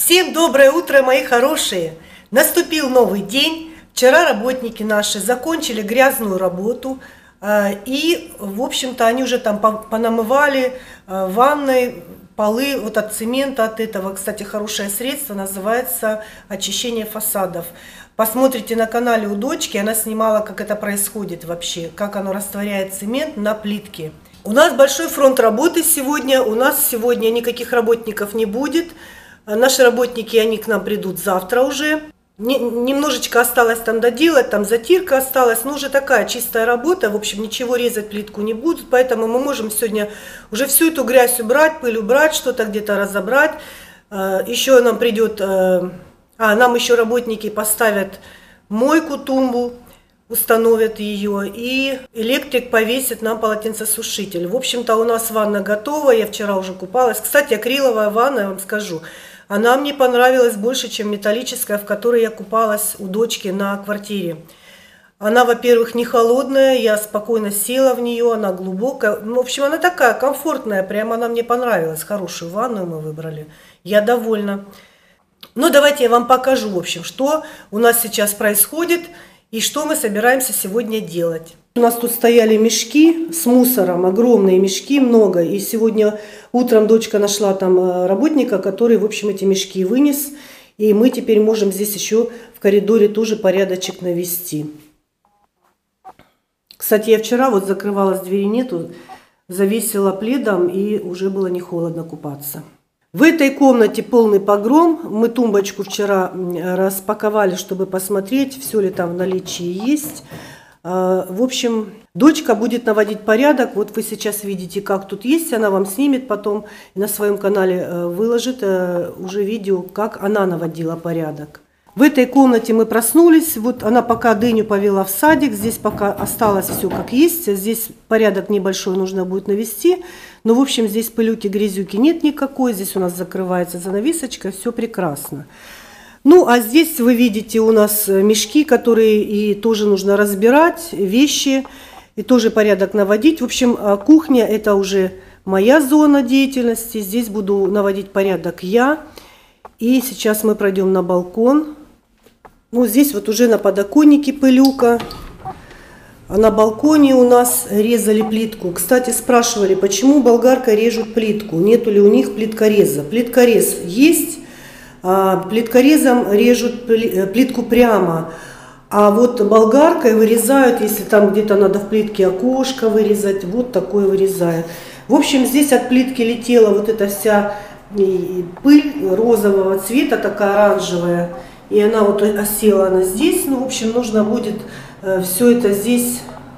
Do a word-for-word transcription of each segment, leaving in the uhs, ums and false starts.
Всем доброе утро, мои хорошие! Наступил новый день. Вчера работники наши закончили грязную работу. И, в общем-то, они уже там понамывали ванной полы вот от цемента, от этого. Кстати, хорошее средство, называется очищение фасадов. Посмотрите на канале у дочки, она снимала, как это происходит вообще, как оно растворяет цемент на плитке. У нас большой фронт работы сегодня, у нас сегодня никаких работников не будет. Наши работники, они к нам придут завтра уже. Немножечко осталось там доделать, там затирка осталась, но уже такая чистая работа. В общем, ничего резать плитку не будут, поэтому мы можем сегодня уже всю эту грязь убрать, пыль убрать, что-то где-то разобрать. Еще нам придет, а нам еще работники поставят мойку, тумбу, установят ее, и электрик повесит нам полотенцесушитель. В общем-то, у нас ванна готова, я вчера уже купалась. Кстати, акриловая ванна, я вам скажу, она мне понравилась больше, чем металлическая, в которой я купалась у дочки на квартире. Она, во-первых, не холодная, я спокойно села в нее, она глубокая. В общем, она такая комфортная, прямо она мне понравилась. Хорошую ванную мы выбрали, я довольна. Ну, давайте я вам покажу, в общем, что у нас сейчас происходит и что мы собираемся сегодня делать. У нас тут стояли мешки с мусором, огромные мешки, много. И сегодня утром дочка нашла там работника, который, в общем, эти мешки вынес. И мы теперь можем здесь еще в коридоре тоже порядочек навести. Кстати, я вчера вот закрывалась, двери нету, завесила пледом, и уже было не холодно купаться. В этой комнате полный погром. Мы тумбочку вчера распаковали, чтобы посмотреть, все ли там в наличии есть. В общем, дочка будет наводить порядок. Вот вы сейчас видите, как тут есть. Она вам снимет потом и на своем канале выложит уже видео, как она наводила порядок. В этой комнате мы проснулись. Вот она пока дыню повела в садик. Здесь пока осталось все как есть. Здесь порядок небольшой нужно будет навести. Но, в общем, здесь пылюки, грязюки нет никакой. Здесь у нас закрывается занавесочка. Все прекрасно. Ну, а здесь вы видите у нас мешки, которые и тоже нужно разбирать, вещи, и тоже порядок наводить. В общем, кухня – это уже моя зона деятельности. Здесь буду наводить порядок я. И сейчас мы пройдем на балкон. Ну, здесь вот уже на подоконнике пылюка. А на балконе у нас резали плитку. Кстати, спрашивали, почему болгаркой режут плитку? Нету ли у них плиткореза? Плиткорез есть. Плиткорезом режут плитку прямо, а вот болгаркой вырезают, если там где-то надо в плитке окошко вырезать, вот такое вырезают. В общем, здесь от плитки летела вот эта вся пыль розового цвета, такая оранжевая, и она вот осела она здесь. Ну, в общем, нужно будет все это здесь,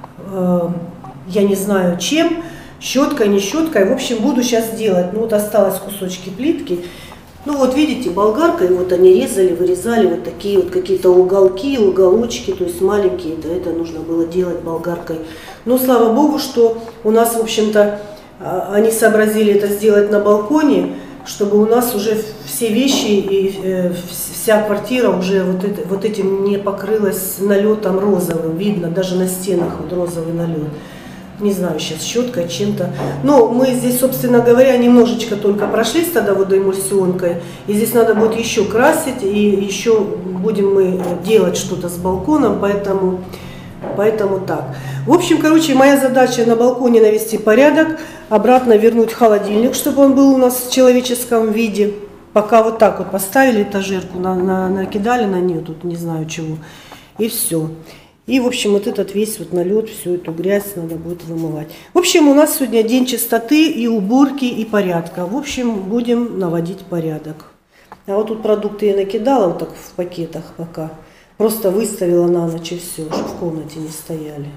я не знаю чем, щеткой, не щеткой, в общем, буду сейчас делать. Ну, вот осталось кусочки плитки. Ну вот видите, болгаркой вот они резали, вырезали вот такие вот какие-то уголки, уголочки, то есть маленькие, да, это нужно было делать болгаркой. Но слава богу, что у нас, в общем-то, они сообразили это сделать на балконе, чтобы у нас уже все вещи и вся квартира уже вот, это, вот этим не покрылась налетом розовым, видно даже на стенах вот розовый налет. Не знаю, сейчас щеткой, чем-то. Но мы здесь, собственно говоря, немножечко только прошлись тогда водоэмульсионкой. И здесь надо будет еще красить, и еще будем мы делать что-то с балконом, поэтому, поэтому так. В общем, короче, моя задача на балконе навести порядок, обратно вернуть холодильник, чтобы он был у нас в человеческом виде. Пока вот так вот поставили этажерку, на, на, накидали на нее, тут не знаю чего, и все. И, в общем, вот этот весь вот налет, всю эту грязь надо будет вымывать. В общем, у нас сегодня день чистоты и уборки, и порядка. В общем, будем наводить порядок. А вот тут продукты я накидала вот так в пакетах пока. Просто выставила на ночь и все, чтобы в комнате не стояли.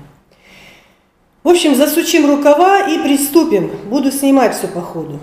В общем, засучим рукава и приступим. Буду снимать все по ходу.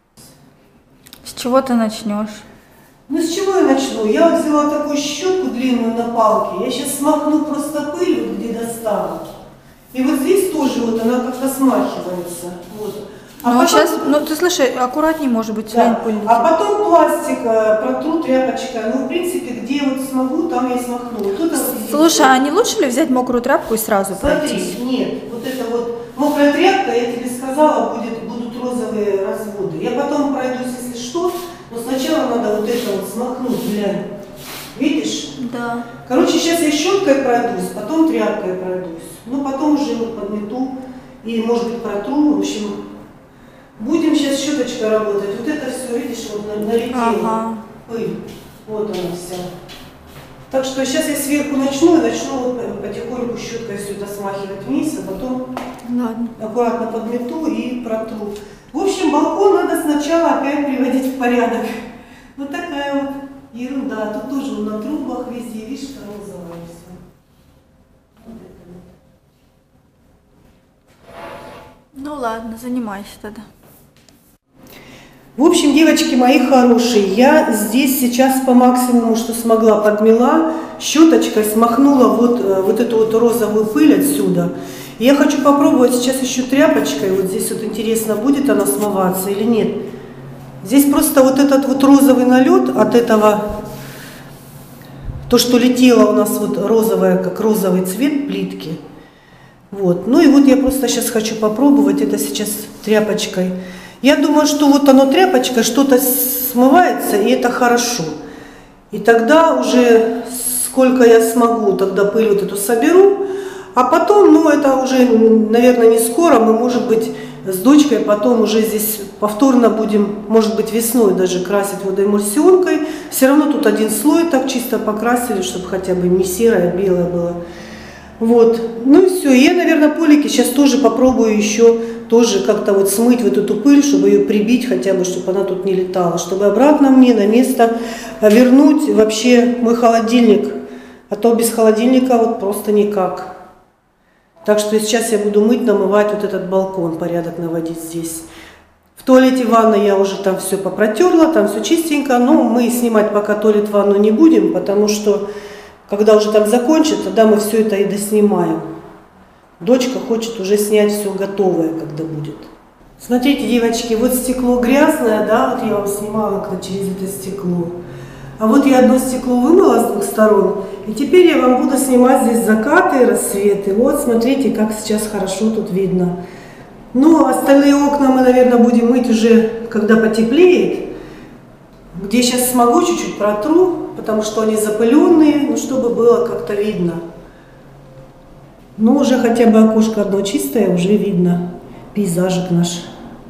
С чего ты начнешь? Ну, с чего я начну? Я вот взяла такую щетку длинную на палке. Я сейчас смахну просто пыль, вот где достану. И вот здесь тоже вот она как-то смахивается. Вот. А ну, потом... сейчас, ну ты слушай, аккуратнее, может быть, да. пыль. А потом пластик протру тряпочкой. Ну, в принципе, где вот смогу, там я смахну. Вот слушай, а не лучше ли взять мокрую тряпку и сразу Смотри, пройтись? нет, вот это вот мокрая тряпка, я тебе сказала, будет, будут розовые разводы. Я потом пройдусь, если что, но сначала надо вот это вот смахнуть, глянь. Видишь? Да. Короче, сейчас я щеткой пройдусь, потом тряпкой пройдусь. Ну, потом уже вот подмету и, может быть, протру. В общем, будем сейчас щеточкой работать. Вот это все, видишь, вот налетело. Ага. Пыль. Вот она вся. Так что сейчас я сверху начну и начну вот потихоньку щеткой все это смахивать вниз, а потом Ладно. аккуратно подмету и протру. В общем, балкон надо сначала опять приводить в порядок. Вот такая вот ерунда. Тут тоже на трубах везде, видишь, розовое все. Вот это вот. Ну ладно, занимайся тогда. В общем, девочки мои хорошие, я здесь сейчас по максимуму, что смогла, подмела, щеточкой смахнула вот, вот эту вот розовую пыль отсюда. И я хочу попробовать сейчас еще тряпочкой, вот здесь вот интересно, будет она смываться или нет. Здесь просто вот этот вот розовый налет от этого, то, что летело у нас вот розовое, как розовый цвет плитки. Вот. Ну и вот я просто сейчас хочу попробовать это сейчас тряпочкой. Я думаю, что вот оно тряпочкой что-то смывается, и это хорошо. И тогда уже сколько я смогу, тогда пыль вот эту соберу. А потом, ну это уже, наверное, не скоро, мы, может быть, с дочкой потом уже здесь повторно будем, может быть, весной даже красить водоэмульсионкой. Все равно тут один слой так чисто покрасили, чтобы хотя бы не серое, а белое было. Вот. Ну и все. Я, наверное, полики сейчас тоже попробую еще тоже как-то вот смыть вот эту пыль, чтобы ее прибить хотя бы, чтобы она тут не летала, чтобы обратно мне на место вернуть вообще мой холодильник. А то без холодильника вот просто никак. Так что сейчас я буду мыть, намывать вот этот балкон, порядок наводить здесь. В туалете, ванной я уже там все попротерла, там все чистенько. Но мы снимать пока туалет, ванну не будем, потому что когда уже там закончат, тогда мы все это и доснимаем. Дочка хочет уже снять все готовое, когда будет. Смотрите, девочки, вот стекло грязное, да, вот я вам снимала когда через это стекло. А вот я одно стекло вымыла с двух сторон, и теперь я вам буду снимать здесь закаты и рассветы. Вот, смотрите, как сейчас хорошо тут видно. Ну, остальные окна мы, наверное, будем мыть уже, когда потеплеет. Где сейчас смогу, чуть-чуть протру, потому что они запыленные, ну, чтобы было как-то видно. Ну, уже хотя бы окошко одно чистое, уже видно пейзажик наш.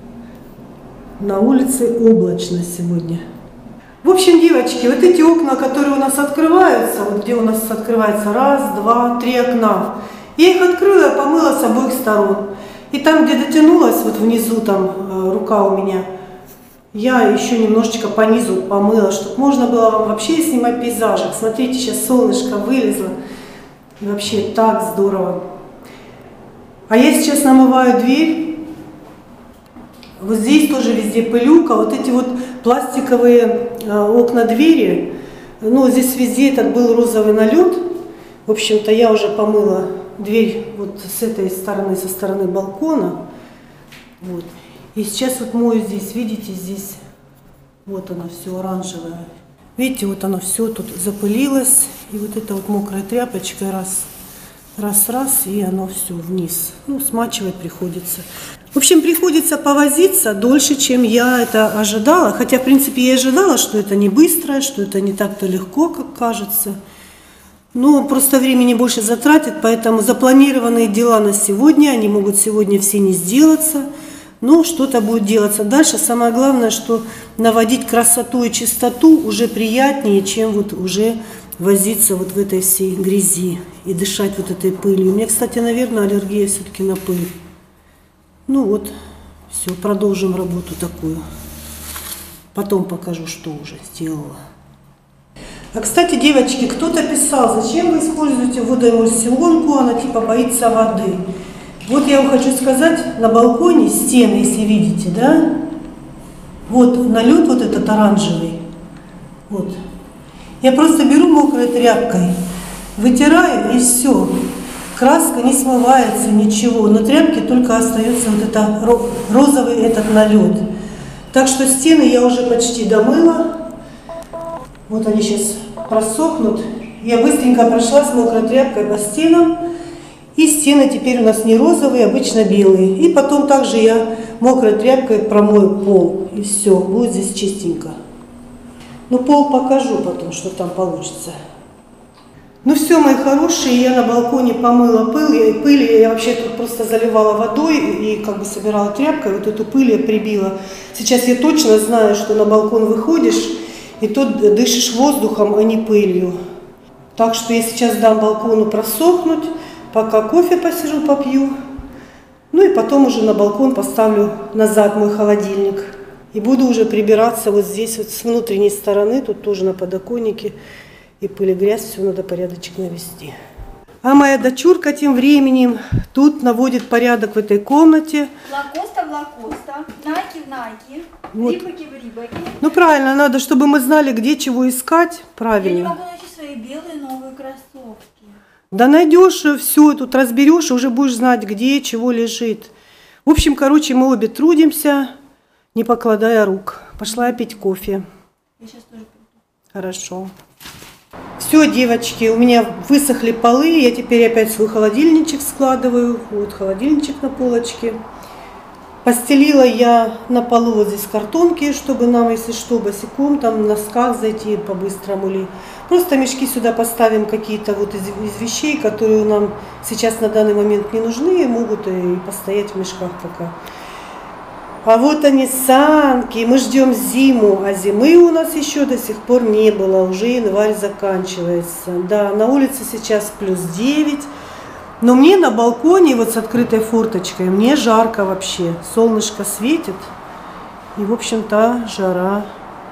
На улице облачно сегодня. В общем, девочки, вот эти окна, которые у нас открываются, вот где у нас открывается раз, два, три окна, я их открыла, помыла с обоих сторон. И там, где дотянулась, вот внизу там рука у меня, я еще немножечко по низу помыла, чтобы можно было вам вообще снимать пейзажик. Смотрите, сейчас солнышко вылезло. И вообще так здорово. А я сейчас намываю дверь. Вот здесь тоже везде пылюка. Вот эти вот пластиковые окна двери. Ну, здесь везде этот был розовый налет. В общем-то, я уже помыла дверь вот с этой стороны, со стороны балкона. Вот. И сейчас вот мою здесь, видите, здесь вот оно все оранжевое. Видите, вот оно все тут запылилось. И вот это вот мокрая тряпочка раз, раз, раз, и оно все вниз. Ну, смачивать приходится. В общем, приходится повозиться дольше, чем я это ожидала. Хотя, в принципе, я ожидала, что это не быстро, что это не так-то легко, как кажется. Но просто времени больше затратит, поэтому запланированные дела на сегодня, они могут сегодня все не сделаться. Но что-то будет делаться дальше. Самое главное, что наводить красоту и чистоту уже приятнее, чем вот уже возиться вот в этой всей грязи и дышать вот этой пылью. У меня, кстати, наверное, аллергия все-таки на пыль. Ну вот, все, продолжим работу такую. Потом покажу, что уже сделала. А, кстати, девочки, кто-то писал, зачем вы используете водоэмульсионку, она типа боится воды. Вот я вам хочу сказать, на балконе стены, если видите, да, вот налет вот этот оранжевый, вот. Я просто беру мокрой тряпкой, вытираю и все. Краска не смывается, ничего, на тряпке только остается вот это розовый этот налет. Так что стены я уже почти домыла. Вот они сейчас просохнут. Я быстренько прошла с мокрой тряпкой по стенам. И стены теперь у нас не розовые, обычно белые. И потом также я мокрой тряпкой промою пол. И все, будет здесь чистенько. Ну, пол покажу потом, что там получится. Ну все, мои хорошие, я на балконе помыла пыль, пыль я вообще тут просто заливала водой и как бы собирала тряпкой, вот эту пыль я прибила. Сейчас я точно знаю, что на балкон выходишь, и тут дышишь воздухом, а не пылью. Так что я сейчас дам балкону просохнуть, пока кофе посижу, попью. Ну и потом уже на балкон поставлю назад мой холодильник. И буду уже прибираться вот здесь, вот с внутренней стороны, тут тоже на подоконнике. И пыль и грязь, все надо порядочек навести. А моя дочурка тем временем тут наводит порядок в этой комнате. Лакоста в лакоста, найки в найки, Вот. рибаки в рибаки. Ну правильно, надо, чтобы мы знали, где чего искать. Я не Правильно. могу найти свои белые новые кроссовки. Да найдешь все, тут разберешь, и уже будешь знать, где чего лежит. В общем, короче, мы обе трудимся, не покладая рук. Пошла я пить кофе. Я сейчас тоже приду. Хорошо. Все, девочки, у меня высохли полы, я теперь опять свой холодильничек складываю. Вот холодильничек на полочке. Постелила я на полу вот здесь картонки, чтобы нам, если что, босиком, там в носках зайти по-быстрому. Или просто мешки сюда поставим какие-то вот из, из вещей, которые нам сейчас на данный момент не нужны, и могут и постоять в мешках пока. А вот они, санки, мы ждем зиму, а зимы у нас еще до сих пор не было, уже январь заканчивается. Да, на улице сейчас плюс девять, но мне на балконе вот с открытой форточкой, мне жарко вообще, солнышко светит, и в общем-то жара.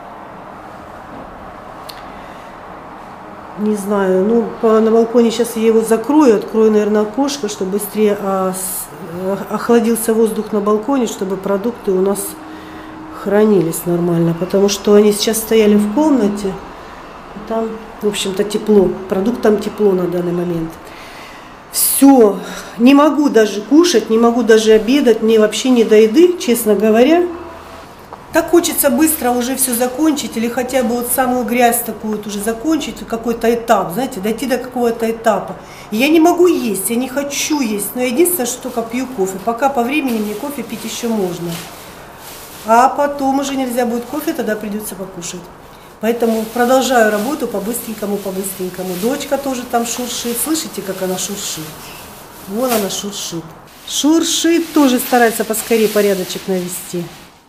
Не знаю, ну по, на балконе сейчас я его закрою, открою, наверное, окошко, чтобы быстрее а, с, охладился воздух на балконе, чтобы продукты у нас хранились нормально, потому что они сейчас стояли в комнате, и там, в общем-то, тепло, продуктам тепло на данный момент. Все, не могу даже кушать, не могу даже обедать, мне вообще не до еды, честно говоря. Так хочется быстро уже все закончить, или хотя бы вот самую грязь такую вот уже закончить, какой-то этап, знаете, дойти до какого-то этапа. И я не могу есть, я не хочу есть, но единственное, что только пью кофе. Пока по времени мне кофе пить еще можно. А потом уже нельзя будет кофе, тогда придется покушать. Поэтому продолжаю работу по-быстренькому, по-быстренькому. Дочка тоже там шуршит. Слышите, как она шуршит? Вон она шуршит. Шуршит, тоже старается поскорее порядочек навести.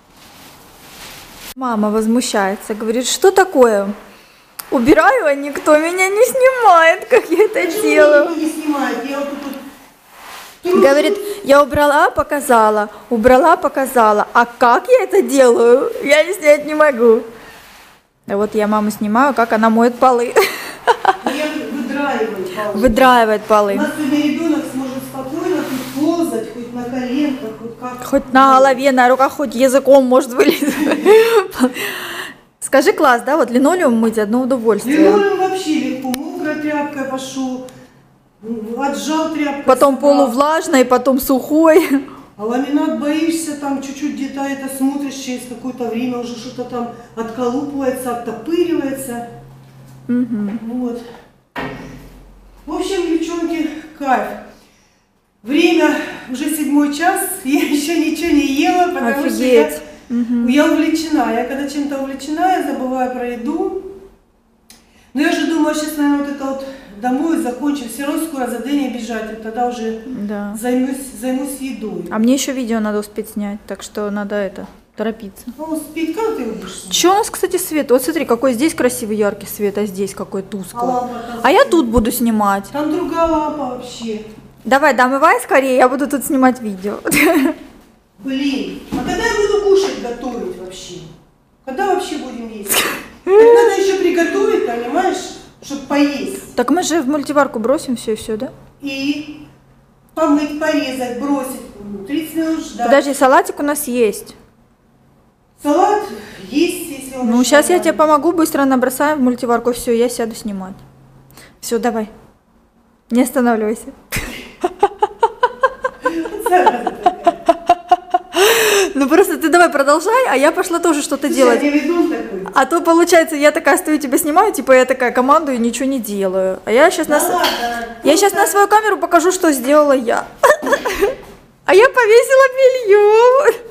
Мама возмущается, говорит, что такое? Убираю, а никто меня не снимает, как я это Почему делаю. никто не снимает? Я вот тут трушу. Говорит, я убрала, показала, убрала, показала. А как я это делаю? Я не снять не могу. А вот я маму снимаю, как она моет полы. Я выдраиваю полы. Выдраивает У полы. нас сегодня ребенок сможет спокойно тут ползать, хоть на коленках, хоть как. Хоть на голове, на руках, хоть языком может вылезать. Скажи, класс, да? Вот линолеум мыть одно удовольствие. Линолеум вообще легко, мокрой тряпкой пошел, отжал тряпкой. Потом собрал. полувлажный, потом сухой. А ламинат боишься, там чуть-чуть где-то это смотришь, через какое-то время уже что-то там отколупывается, оттопыривается. Угу. Вот. В общем, девчонки, кайф. Время уже седьмой час, я еще ничего не ела, потому Офигеть. что я, Угу. я увлечена. Я когда чем-то увлечена, я забываю про еду. Но я же думаю, сейчас, наверное, вот это вот домой закончу, все равно скоро за день бежать, и тогда уже Да. займусь, займусь едой. А мне еще видео надо успеть снять, так что надо это, торопиться. Ну, спит, как ты будешь? Че у нас, кстати, свет? Вот смотри, какой здесь красивый яркий свет, а здесь какой А тусклый. лампа там А я стоит. тут буду снимать. Там другая лампа вообще. Давай, домывай скорее, я буду тут снимать видео. Блин, а когда я буду кушать, готовить вообще? Когда вообще будем есть? Так надо еще приготовить, понимаешь, чтобы поесть. Так мы же в мультиварку бросим все и все, да? И помыть, порезать, бросить. тридцать минут ждать. Подожди, салатик у нас есть. Салат есть, если он Ну, еще сейчас я рано. тебе помогу, быстро набросаем в мультиварку, все, я сяду снимать. Все, давай. Не останавливайся. Зараза такая. Ну просто ты давай продолжай, а я пошла тоже что-то Слушай, делать. я ведун такой. А то получается, я такая стою, тебя снимаю, типа я такая командую и ничего не делаю. А я сейчас Да на, с- ладно, я сейчас на просто- свою камеру покажу, что сделала я. А я повесила белье.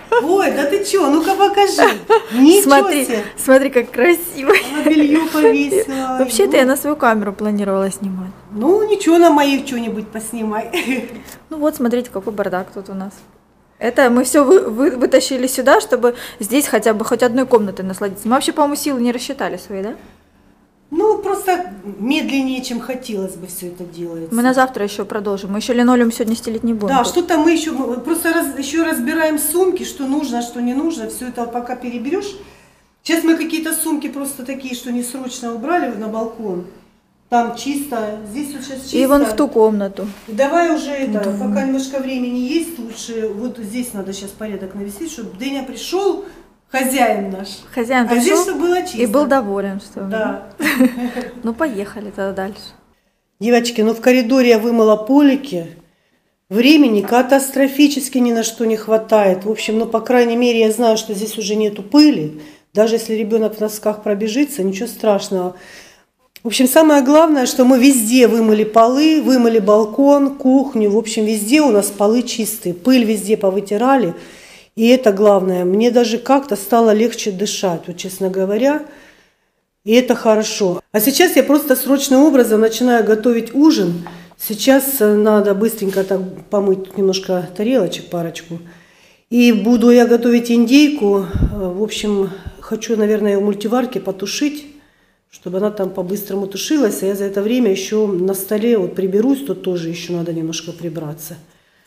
Ой, да ты чё, ну-ка покажи. Ничего Смотри, себе. смотри, как красиво. Она белье повесила. Вообще-то Ну, я на свою камеру планировала снимать. Ну, ничего, на мою что-нибудь поснимай. Ну вот, смотрите, какой бардак тут у нас. Это мы все вы, вы- вытащили сюда, чтобы здесь хотя бы хоть одной комнатой насладиться. Мы вообще, по-моему, силы не рассчитали свои, да? Ну, просто медленнее, чем хотелось бы все это делается. Мы на завтра еще продолжим. Мы еще линолеум сегодня стелить не будем. Да, тут. что-то мы еще, просто раз- еще разбираем сумки, что нужно, что не нужно. Все это пока переберешь. Сейчас мы какие-то сумки просто такие, что не срочно убрали на балкон. Там чисто, здесь вот сейчас чисто. И вон в ту комнату. Давай уже это, Да. пока немножко времени есть, лучше вот здесь надо сейчас порядок навести, чтобы Дыня пришел, хозяин наш. Хозяин А здесь, пришел чтобы было чисто. и был доволен, что ли. Да. Ну, поехали тогда дальше. Девочки, ну в коридоре я вымыла полики. Времени катастрофически ни на что не хватает. В общем, ну, по крайней мере, я знаю, что здесь уже нету пыли. Даже если ребенок в носках пробежится, ничего страшного. В общем, самое главное, что мы везде вымыли полы, вымыли балкон, кухню. В общем, везде у нас полы чистые. Пыль везде повытирали. И это главное. Мне даже как-то стало легче дышать, вот честно говоря. И это хорошо. А сейчас я просто срочным образом начинаю готовить ужин. Сейчас надо быстренько так помыть тут немножко тарелочек, парочку. И буду я готовить индейку. В общем, хочу, наверное, ее в мультиварке потушить, чтобы она там по-быстрому тушилась. А я за это время еще на столе вот приберусь, тут тоже еще надо немножко прибраться.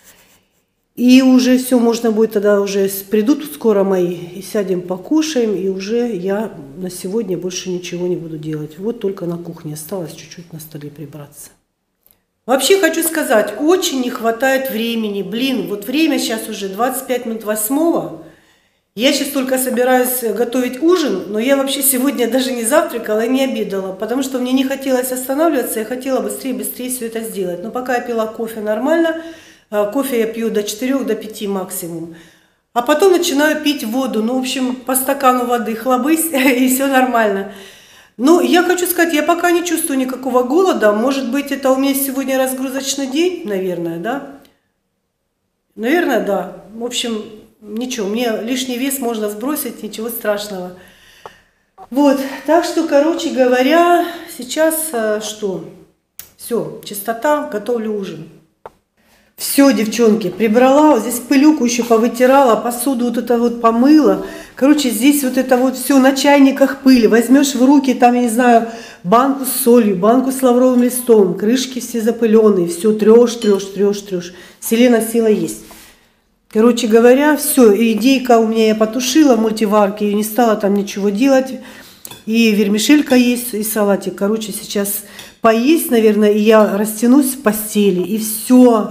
И уже все, можно будет тогда уже, придут скоро мои, и сядем покушаем, и уже я на сегодня больше ничего не буду делать. Вот только на кухне осталось чуть-чуть на столе прибраться. Вообще хочу сказать, очень не хватает времени. Блин, вот время сейчас уже двадцать пять минут восьмого. Я сейчас только собираюсь готовить ужин, но я вообще сегодня даже не завтракала и не обедала, потому что мне не хотелось останавливаться, я хотела быстрее-быстрее все это сделать. Но пока я пила кофе нормально, кофе я пью до четырёх, до пяти максимум. А потом начинаю пить воду, ну, в общем, по стакану воды хлобысь, и все нормально. Ну, я хочу сказать, я пока не чувствую никакого голода. Может быть, это у меня сегодня разгрузочный день, наверное, да? Наверное, да. В общем, ничего, мне лишний вес можно сбросить, ничего страшного. Вот, так что, короче говоря, сейчас что? Все, чистота, готовлю ужин. Все, девчонки, прибрала, вот здесь пылюку еще повытирала, посуду вот это вот помыла. Короче, здесь вот это вот все на чайниках пыль. Возьмешь в руки, там, я не знаю, банку с солью, банку с лавровым листом, крышки все запыленные, все трешь, трешь, трешь, трешь. Селена сила есть. Короче говоря, все, идейка у меня я потушила в мультиварке, и не стала там ничего делать. И вермишелька есть, и салатик. Короче, сейчас поесть, наверное, и я растянусь в постели, и все.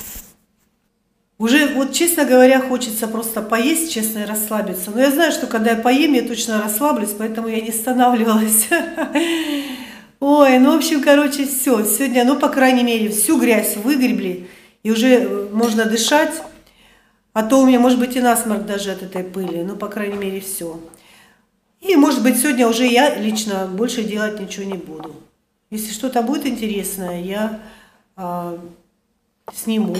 Уже, вот честно говоря, хочется просто поесть, честно, и расслабиться. Но я знаю, что когда я поем, я точно расслаблюсь, поэтому я не останавливалась. Ой, ну, в общем, короче, все. Сегодня, ну, по крайней мере, всю грязь выгребли, и уже можно дышать. А то у меня, может быть, и насморк даже от этой пыли. Ну, по крайней мере, все. И, может быть, сегодня уже я лично больше делать ничего не буду. Если что-то будет интересное, я а, сниму.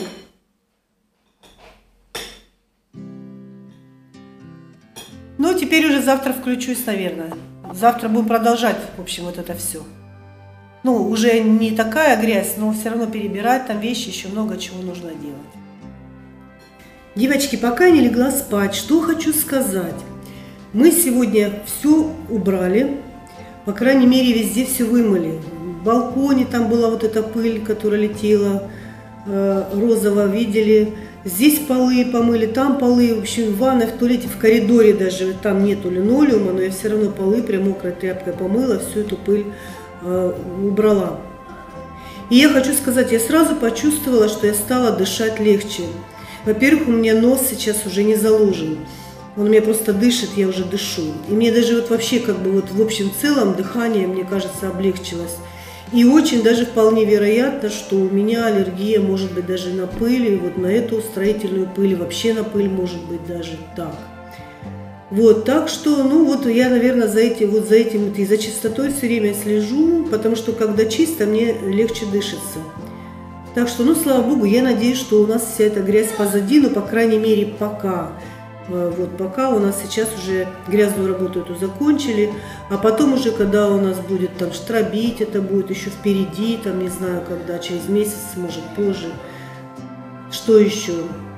Ну, теперь уже завтра включусь, наверное. Завтра будем продолжать, в общем, вот это все. Ну, уже не такая грязь, но все равно перебирать там вещи, еще много чего нужно делать. Девочки, пока я не легла спать, что хочу сказать. Мы сегодня все убрали, по крайней мере, везде все вымыли. В балконе там была вот эта пыль, которая летела, э, розово видели. Здесь полы помыли, там полы, в общем, в ванной, в туалете, в коридоре даже, там нету линолеума, но я все равно полы прям мокрой тряпкой помыла, всю эту пыль э, убрала. И я хочу сказать, я сразу почувствовала, что я стала дышать легче. Во-первых, у меня нос сейчас уже не заложен. Он у меня просто дышит, я уже дышу. И мне даже вот вообще как бы вот в общем целом дыхание, мне кажется, облегчилось. И очень даже вполне вероятно, что у меня аллергия может быть даже на пыль, и вот на эту строительную пыль, вообще на пыль может быть даже так. Вот, так что, ну вот я, наверное, за этим, вот за этим вот и за чистотой все время слежу, потому что когда чисто, мне легче дышится. Так что, ну, слава богу, я надеюсь, что у нас вся эта грязь позади, но, по крайней мере, пока. Вот пока у нас сейчас уже грязную работу эту закончили, а потом уже, когда у нас будет там штробить, это будет еще впереди, там не знаю когда, через месяц, может позже. Что еще?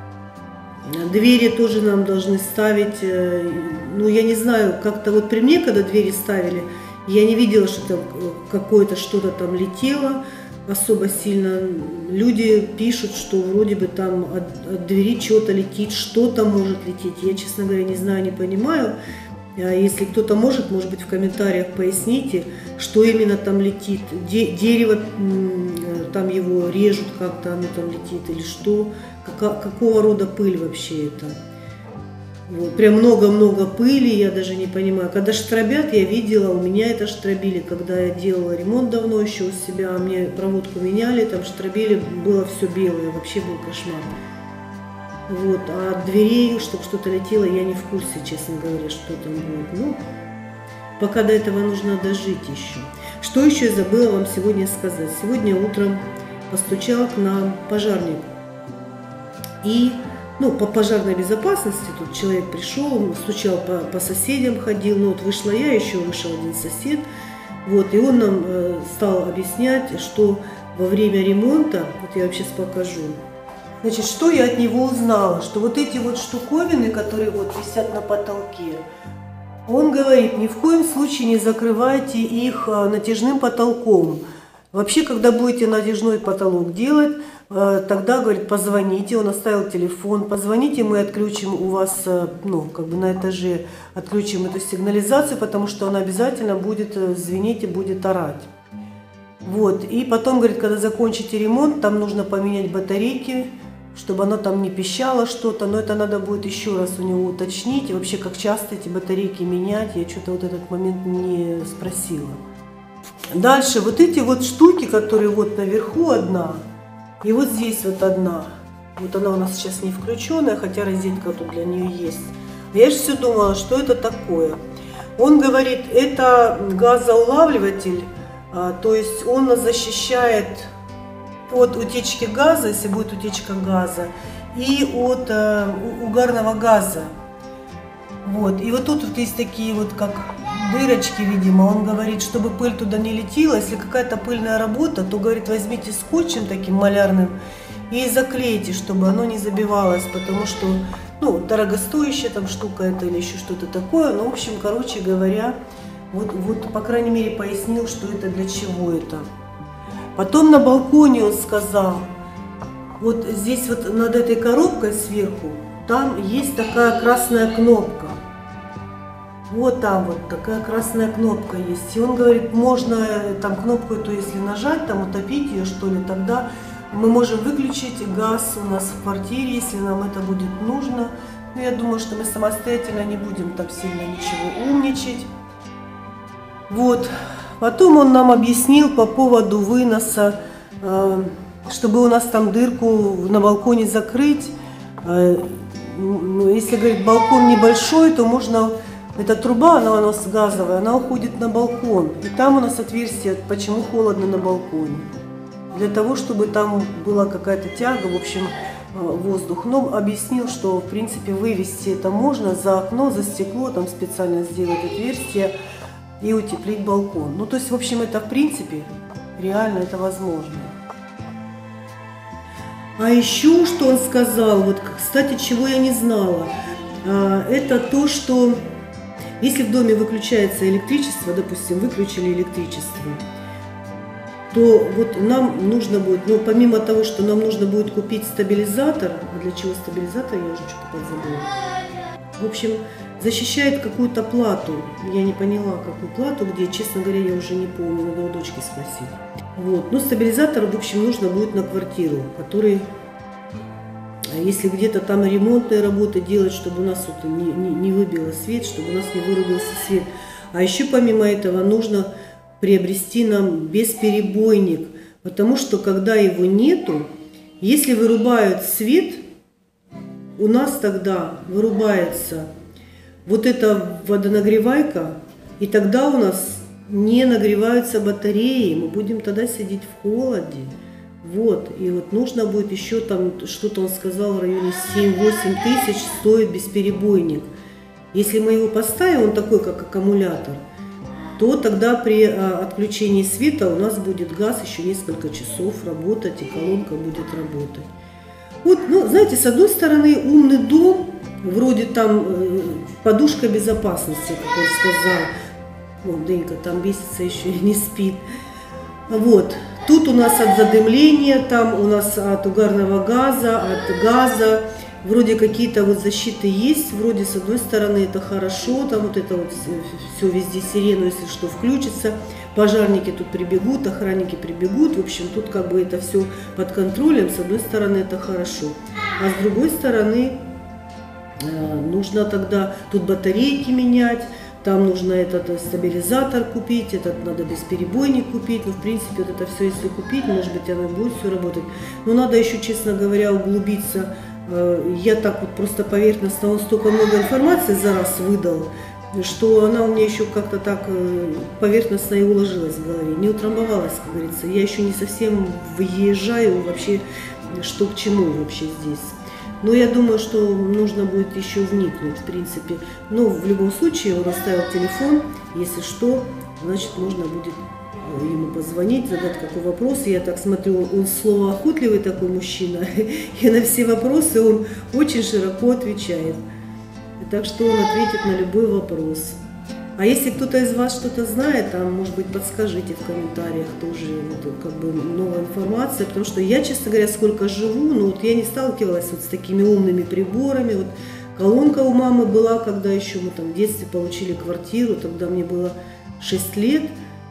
Двери тоже нам должны ставить, ну я не знаю, как-то вот при мне, когда двери ставили, я не видела, что там какое-то что-то там летело особо сильно. Люди пишут, что вроде бы там от, от двери что-то летит, что-то может лететь. Я, честно говоря, не знаю, не понимаю. Если кто-то может, может быть, в комментариях поясните, что именно там летит. Де дерево, там его режут, как-то оно там летит или что. Как какого рода пыль вообще это. Вот. Прям много-много пыли, я даже не понимаю. Когда штробят, я видела, у меня это штробили, когда я делала ремонт давно еще у себя, мне проводку меняли, там штробили, было все белое, вообще был кошмар. Вот. А от дверей, чтобы что-то летело, я не в курсе, честно говоря, что там будет. Ну, пока до этого нужно дожить еще. Что еще я забыла вам сегодня сказать? Сегодня утром постучал к нам пожарник. И ну, по пожарной безопасности тут человек пришел, стучал по, по соседям, ходил, ну вот вышла я, еще вышел один сосед, вот, и он нам э, стал объяснять, что во время ремонта, вот я вам сейчас покажу, значит, что я от него узнала, что вот эти вот штуковины, которые вот висят на потолке, он говорит, ни в коем случае не закрывайте их натяжным потолком. Вообще, когда будете натяжной потолок делать, тогда, говорит, позвоните, он оставил телефон, позвоните, мы отключим у вас, ну, как бы на этаже, отключим эту сигнализацию, потому что она обязательно будет звенеть и будет орать. Вот, и потом, говорит, когда закончите ремонт, там нужно поменять батарейки, чтобы оно там не пищало что-то, но это надо будет еще раз у него уточнить, и вообще, как часто эти батарейки менять, я что-то вот этот момент не спросила. Дальше, вот эти вот штуки, которые вот наверху одна, и вот здесь вот одна. Вот она у нас сейчас не включенная, хотя розетка тут для нее есть. Я же все думала, что это такое. Он говорит, это газоулавливатель, то есть он нас защищает от утечки газа, если будет утечка газа, и от угарного газа. Вот. И вот тут вот есть такие вот как дырочки, видимо. Он говорит, чтобы пыль туда не летела. Если какая-то пыльная работа, то, говорит, возьмите скотчем таким малярным и заклейте, чтобы оно не забивалось, потому что, ну, дорогостоящая там штука это или еще что-то такое. Ну, в общем, короче говоря, вот, вот, по крайней мере, пояснил, что это для чего это. Потом на балконе он сказал, вот здесь вот над этой коробкой сверху, там есть такая красная кнопка. Вот там вот такая красная кнопка есть. И он говорит, можно там кнопку эту, если нажать, там утопить ее, что ли, тогда мы можем выключить газ у нас в квартире, если нам это будет нужно. Но я думаю, что мы самостоятельно не будем там сильно ничего умничать. Вот. Потом он нам объяснил по поводу выноса, чтобы у нас там дырку на балконе закрыть. Если, говорит, балкон небольшой, то можно... Эта труба, она у нас газовая, она уходит на балкон. И там у нас отверстие, почему холодно на балконе. Для того, чтобы там была какая-то тяга, в общем, воздух. Но объяснил, что, в принципе, вывести это можно за окно, за стекло, там специально сделать отверстие и утеплить балкон. Ну, то есть, в общем, это, в принципе, реально это возможно. А еще, что он сказал, вот, кстати, чего я не знала, это то, что... Если в доме выключается электричество, допустим, выключили электричество, то вот нам нужно будет, ну, помимо того, что нам нужно будет купить стабилизатор, а для чего стабилизатор, я уже что-то подзабыла. В общем, защищает какую-то плату. Я не поняла, какую плату, где, честно говоря, я уже не помню, надо у дочки спросить. Вот. Но стабилизатор, в общем, нужно будет на квартиру, который... Если где-то там ремонтные работы делать, чтобы у нас вот не, не, не выбило свет, чтобы у нас не вырубился свет. А еще помимо этого нужно приобрести нам бесперебойник, потому что когда его нету, если вырубают свет, у нас тогда вырубается вот эта водонагревайка, и тогда у нас не нагреваются батареи, мы будем тогда сидеть в холоде. Вот, и вот нужно будет еще там, что-то он сказал, в районе семь-восемь тысяч стоит бесперебойник. Если мы его поставим, он такой, как аккумулятор, то тогда при отключении света у нас будет газ еще несколько часов работать, и колонка будет работать. Вот, ну, знаете, с одной стороны, умный дом, вроде там э, подушка безопасности, как он сказал. Вон, Денька там бесится еще и не спит. Вот, тут у нас от задымления, там у нас от угарного газа, от газа. Вроде какие-то вот защиты есть, вроде с одной стороны это хорошо, там вот это вот все везде сирену, если что, включится, пожарники тут прибегут, охранники прибегут, в общем, тут как бы это все под контролем, с одной стороны это хорошо, а с другой стороны нужно тогда тут батарейки менять, там нужно этот стабилизатор купить, этот надо бесперебойник купить, но в принципе вот это все если купить, может быть оно будет все работать, но надо еще, честно говоря, углубиться. Я так вот просто поверхностно, он столько много информации за раз выдал, что она у меня еще как-то так поверхностно и уложилась в голове, не утрамбовалась, как говорится. Я еще не совсем въезжаю вообще, что к чему вообще здесь. Но я думаю, что нужно будет еще вникнуть, в принципе. Но в любом случае он оставил телефон, если что, значит можно будет ему позвонить, задать какой вопрос. Я так смотрю, он словоохотливый такой мужчина, и на все вопросы он очень широко отвечает. Так что он ответит на любой вопрос. А если кто-то из вас что-то знает, там, может быть, подскажите в комментариях тоже, вот, как бы новая информация, потому что я, честно говоря, сколько живу, но вот я не сталкивалась вот с такими умными приборами. Вот колонка у мамы была, когда еще мы там в детстве получили квартиру, тогда мне было шесть лет.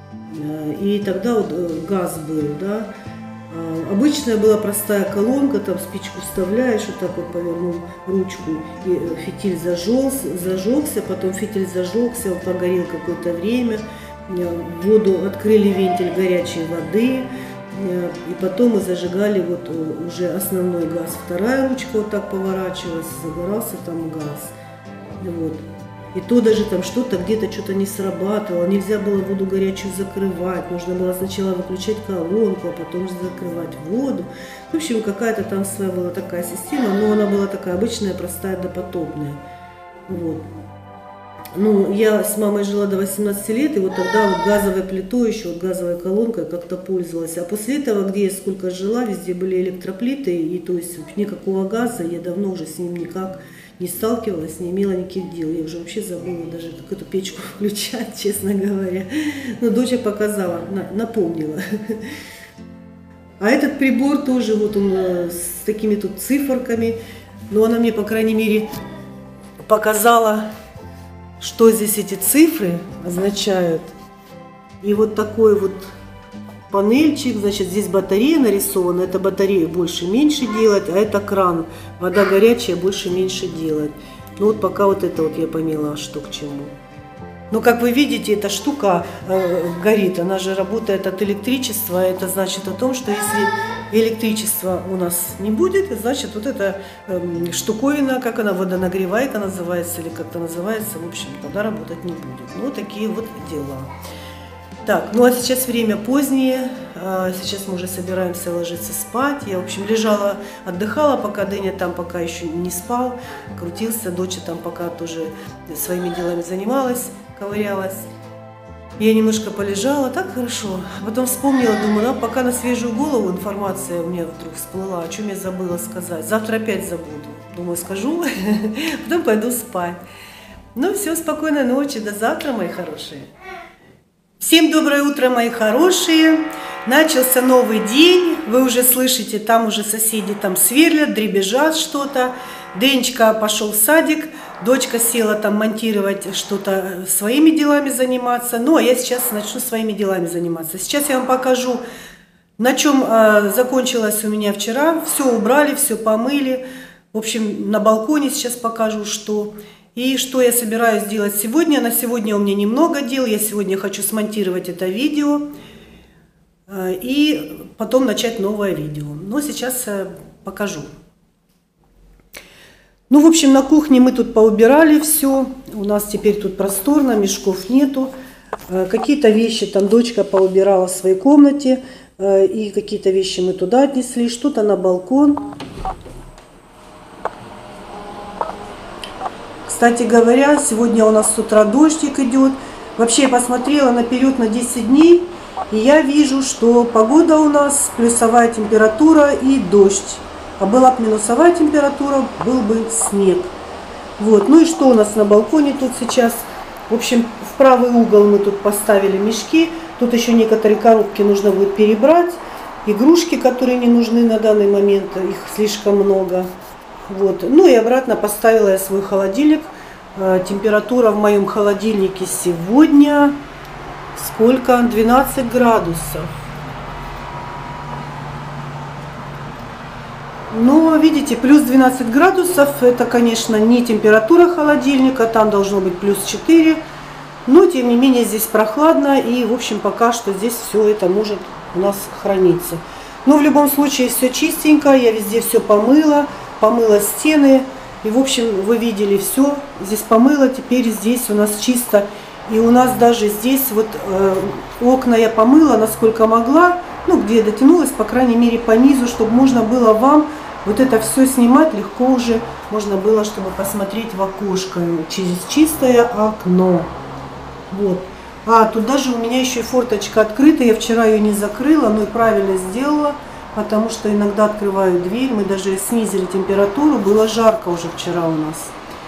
И тогда вот газ был, да. Обычная была простая колонка, там спичку вставляешь, вот так вот повернул ручку, и фитиль зажегся, зажегся, потом фитиль зажегся, он погорел какое-то время, в воду открыли вентиль горячей воды, и потом мы зажигали вот уже основной газ. Вторая ручка вот так поворачивалась, загорался там газ. Вот. И то даже там что-то где-то что-то не срабатывало, нельзя было воду горячую закрывать, нужно было сначала выключать колонку, а потом закрывать воду. В общем, какая-то там своя была такая система, но она была такая обычная, простая, допотопная. Вот. Ну, я с мамой жила до восемнадцати лет, и вот тогда вот газовой плитой, еще вот газовой колонкой как-то пользовалась. А после этого, где я сколько жила, везде были электроплиты, и то есть никакого газа, я давно уже с ним никак не сталкивалась, не имела никаких дел. Я уже вообще забыла даже эту печку включать, честно говоря. Но доча показала, напомнила. А этот прибор тоже, вот он с такими тут циферками. Но она мне, по крайней мере, показала, что здесь эти цифры означают. И вот такой вот панельчик, значит, здесь батарея нарисована, это батарея больше-меньше делать, а это кран, вода горячая больше-меньше делать. Ну вот пока вот это вот я поняла, что к чему. Но как вы видите, эта штука э, горит, она же работает от электричества, это значит о том, что если электричества у нас не будет, значит вот эта э, штуковина, как она, водонагревайка называется, или как-то называется, в общем, тогда работать не будет. Ну, такие вот дела. Так, ну а сейчас время позднее, сейчас мы уже собираемся ложиться спать. Я, в общем, лежала, отдыхала, пока Дыня там пока еще не спал, крутился, доча там пока тоже своими делами занималась, ковырялась. Я немножко полежала, так хорошо. Потом вспомнила, думаю, ну, пока на свежую голову информация у меня вдруг всплыла, о чем я забыла сказать. Завтра опять забуду. Думаю, скажу, потом пойду спать. Ну все, спокойной ночи, до завтра, мои хорошие. Всем доброе утро, мои хорошие. Начался новый день. Вы уже слышите, там уже соседи там сверлят, дребезжат что-то. Денечка пошел в садик, дочка села там монтировать что-то, своими делами заниматься. Ну, а я сейчас начну своими делами заниматься. Сейчас я вам покажу, на чем э, закончилось у меня вчера. Все убрали, все помыли. В общем, на балконе сейчас покажу, что... И что я собираюсь делать сегодня. На сегодня у меня немного дел. Я сегодня хочу смонтировать это видео и потом начать новое видео. Но сейчас покажу. Ну, в общем, на кухне мы тут поубирали все. У нас теперь тут просторно, мешков нету. Какие-то вещи там дочка поубирала в своей комнате. И какие-то вещи мы туда отнесли, что-то на балкон. Кстати говоря, сегодня у нас с утра дождик идет. Вообще я посмотрела наперед на десять дней, и я вижу, что погода у нас плюсовая температура и дождь. А была бы минусовая температура, был бы снег. Вот. Ну и что у нас на балконе тут сейчас? В общем, в правый угол мы тут поставили мешки. Тут еще некоторые коробки нужно будет перебрать. Игрушки, которые не нужны на данный момент, их слишком много. Вот. Ну и обратно поставила я свой холодильник. Температура в моем холодильнике сегодня сколько? двенадцать градусов. Но, видите, плюс двенадцать градусов, это, конечно, не температура холодильника, там должно быть плюс четыре. Но, тем не менее, здесь прохладно, и, в общем, пока что здесь все это может у нас храниться. Но, в любом случае, все чистенько, я везде все помыла, помыла стены. И, в общем, вы видели все, здесь помыла, теперь здесь у нас чисто. И у нас даже здесь вот э, окна я помыла, насколько могла, ну, где дотянулась, по крайней мере, по низу, чтобы можно было вам вот это все снимать легко уже, можно было, чтобы посмотреть в окошко через чистое окно. Вот. А, тут даже у меня еще и форточка открыта, я вчера ее не закрыла, но и правильно сделала, потому что иногда открываю дверь, мы даже снизили температуру, было жарко уже вчера у нас.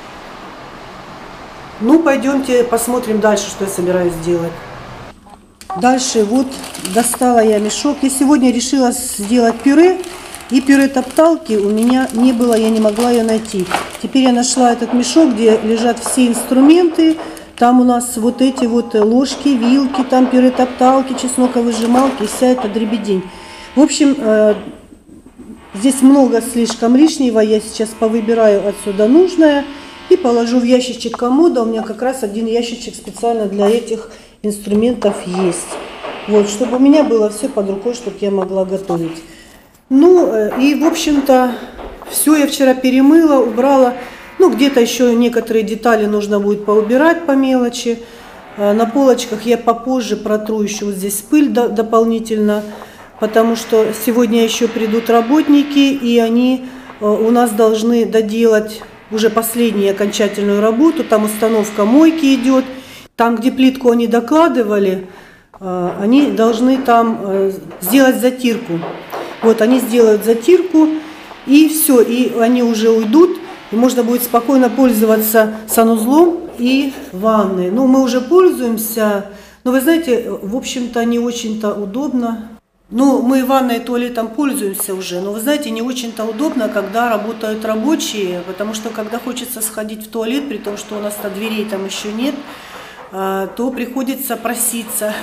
Ну, пойдемте посмотрим дальше, что я собираюсь делать. Дальше вот достала я мешок. Я сегодня решила сделать пюре. И пюре-топталки у меня не было, я не могла ее найти. Теперь я нашла этот мешок, где лежат все инструменты. Там у нас вот эти вот ложки, вилки, там пюре-топталки, чесноковыжималки и вся эта дребедень. В общем, э, здесь много слишком лишнего. Я сейчас повыбираю отсюда нужное и положу в ящичек комода. У меня как раз один ящичек специально для этих инструментов есть. Вот, чтобы у меня было все под рукой, чтобы я могла готовить. Ну, и, в общем-то, все я вчера перемыла, убрала. Ну, где-то еще некоторые детали нужно будет поубирать по мелочи. На полочках я попозже протру еще вот здесь пыль дополнительно, потому что сегодня еще придут работники, и они у нас должны доделать уже последнюю окончательную работу. Там установка мойки идет. Там, где плитку они докладывали, они должны там сделать затирку. Вот они сделают затирку, и все, и они уже уйдут, и можно будет спокойно пользоваться санузлом и ванной. Ну, мы уже пользуемся, но вы знаете, в общем-то, не очень-то удобно. Ну, мы ванной и туалетом пользуемся уже, но вы знаете, не очень-то удобно, когда работают рабочие, потому что когда хочется сходить в туалет, при том, что у нас-то дверей там еще нет, то приходится проситься.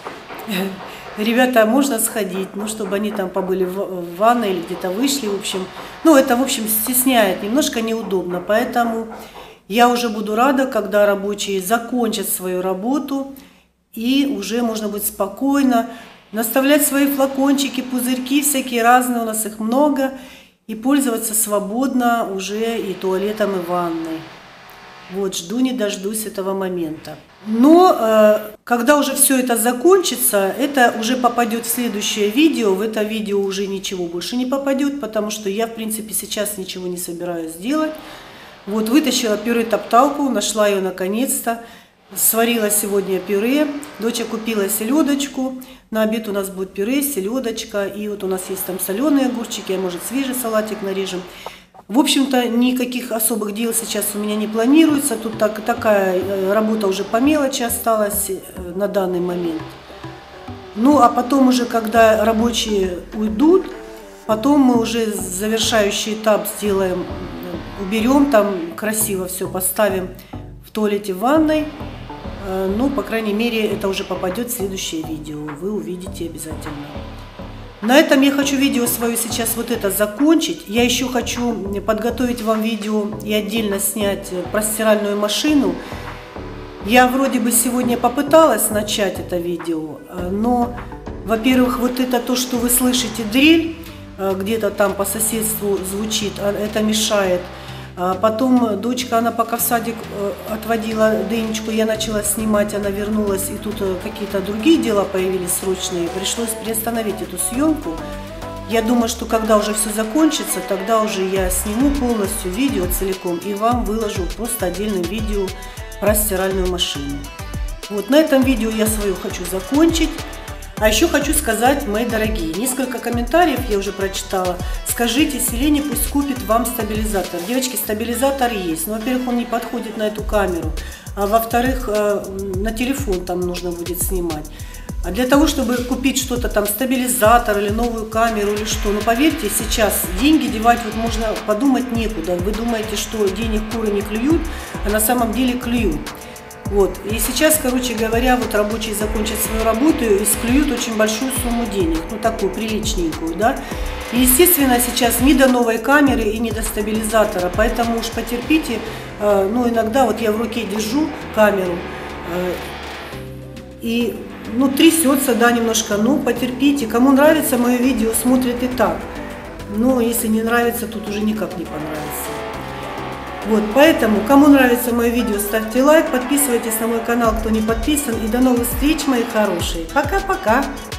Ребята, можно сходить, ну, чтобы они там побыли в ванной или где-то вышли, в общем. Ну, это, в общем, стесняет, немножко неудобно, поэтому я уже буду рада, когда рабочие закончат свою работу, и уже можно будет спокойно наставлять свои флакончики, пузырьки всякие разные, у нас их много, и пользоваться свободно уже и туалетом, и ванной. Вот, жду не дождусь этого момента. Но э, когда уже все это закончится, это уже попадет в следующее видео. В это видео уже ничего больше не попадет, потому что я, в принципе, сейчас ничего не собираюсь делать. Вот, вытащила пюре-топталку, нашла ее наконец-то. Сварила сегодня пюре. Доча купила селедочку. На обед у нас будет пюре, селедочка. И вот у нас есть там соленые огурчики, а может свежий салатик нарежем. В общем-то, никаких особых дел сейчас у меня не планируется. Тут так, такая работа уже по мелочи осталась на данный момент. Ну, а потом уже, когда рабочие уйдут, потом мы уже завершающий этап сделаем, уберем, там красиво все поставим в туалете, в ванной. Ну, по крайней мере, это уже попадет в следующее видео. Вы увидите обязательно. На этом я хочу видео свое сейчас вот это закончить. Я еще хочу подготовить вам видео и отдельно снять про стиральную машину. Я вроде бы сегодня попыталась начать это видео, но, во-первых, вот это то, что вы слышите, дрель, где-то там по соседству звучит, это мешает. А потом дочка, она пока в садик отводила Денечку, я начала снимать, она вернулась, и тут какие-то другие дела появились срочные, пришлось приостановить эту съемку. Я думаю, что когда уже все закончится, тогда уже я сниму полностью видео целиком и вам выложу просто отдельное видео про стиральную машину. Вот на этом видео я свое хочу закончить. А еще хочу сказать, мои дорогие, несколько комментариев я уже прочитала. Скажите Селене, пусть купит вам стабилизатор. Девочки, стабилизатор есть. Но, во-первых, он не подходит на эту камеру. А во-вторых, на телефон там нужно будет снимать. А для того, чтобы купить что-то там, стабилизатор или новую камеру или что, ну поверьте, сейчас деньги девать вот можно подумать некуда. Вы думаете, что денег куры не клюют, а на самом деле клюют. Вот. И сейчас, короче говоря, вот рабочие закончат свою работу и склюют очень большую сумму денег, ну такую приличненькую, да. И, естественно, сейчас ни до новой камеры и ни до стабилизатора, поэтому уж потерпите, э, ну иногда вот я в руке держу камеру э, и, ну, трясется, да, немножко, ну, потерпите. Кому нравится мое видео, смотрит и так, но если не нравится, тут уже никак не понравится. Вот, поэтому, кому нравится мое видео, ставьте лайк, подписывайтесь на мой канал, кто не подписан. И до новых встреч, мои хорошие. Пока-пока!